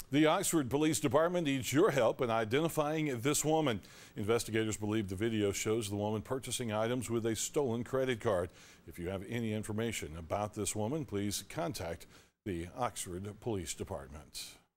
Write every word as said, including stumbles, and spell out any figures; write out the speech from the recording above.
The Oxford Police Department needs your help in identifying this woman. Investigators believe the video shows the woman purchasing items with a stolen credit card. If you have any information about this woman, please contact the Oxford Police Department.